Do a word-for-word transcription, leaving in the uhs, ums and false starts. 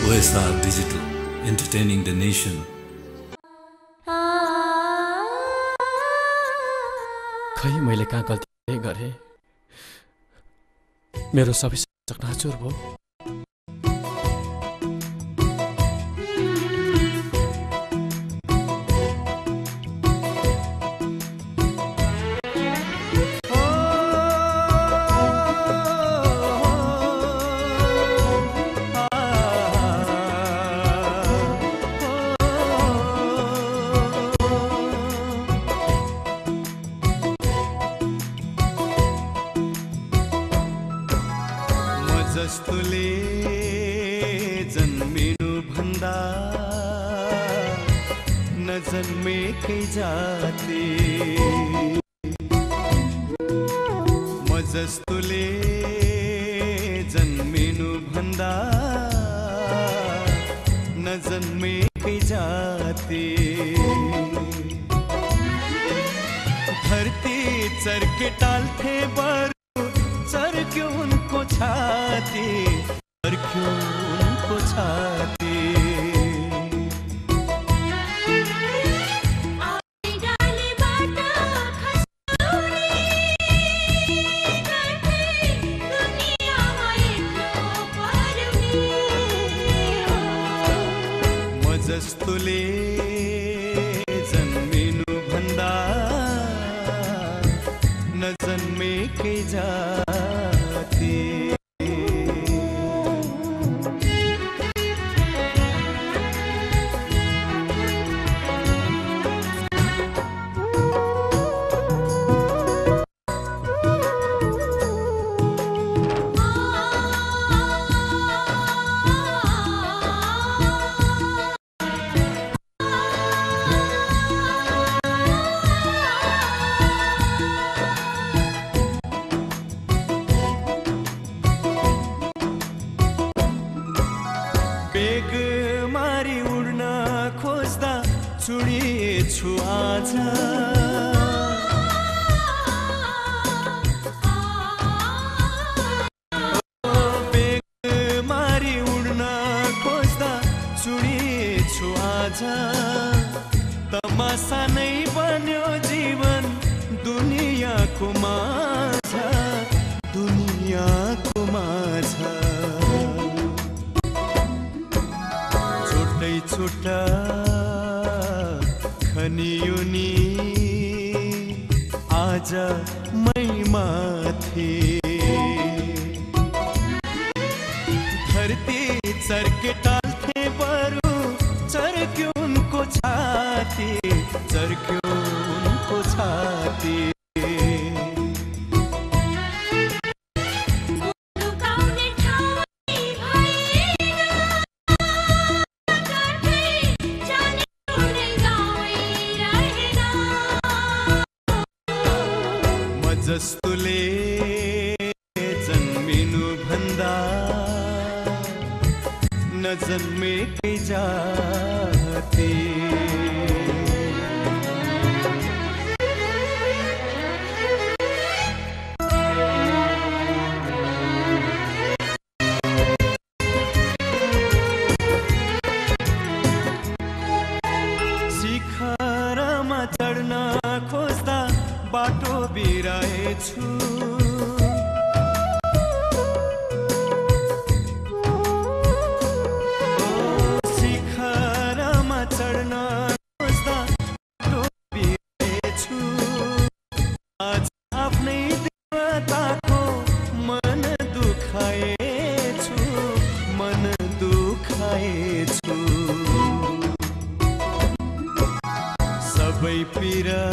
O S R Digital, entertaining the nation. खै मैले कहाँ गल्ती गरेँ, मेरो सबै चकनाचुर भयो। जस्तोले जन्मिनु भन्दा नजन्मेकै जाति, म जस्तोले जन्मिनु भन्दा नजन्मेकै जाति, धरती चर्के टाल्थे बरु चर्क्यो उनको छाती, चर्क्यो उनको छाती। म जस्तोले जन्मिनु भन्दा नजन्मेकै जाति। तमासा नै बन्यो जीवन दुनियाँको माझ, दुनियाँको माझ। छुट्टै छुट्टा खनियो नि आज मै माथि, धरती चर्के टाल्थे बरु चर्क्यो उनको छाती, चर्क्यो उनको छाती। म जस्तोले जन्मिनु भन्दा नजन्मेकै जाति। शिखरमा चढ्न खोज्दा बाटो बिराएछु, शिखरमा चढ्न खोज्दा बाटो बिराएछु। आज आफ्नै देवताको मन दुखाएछु, मन दुखाएछु। सबै पीरा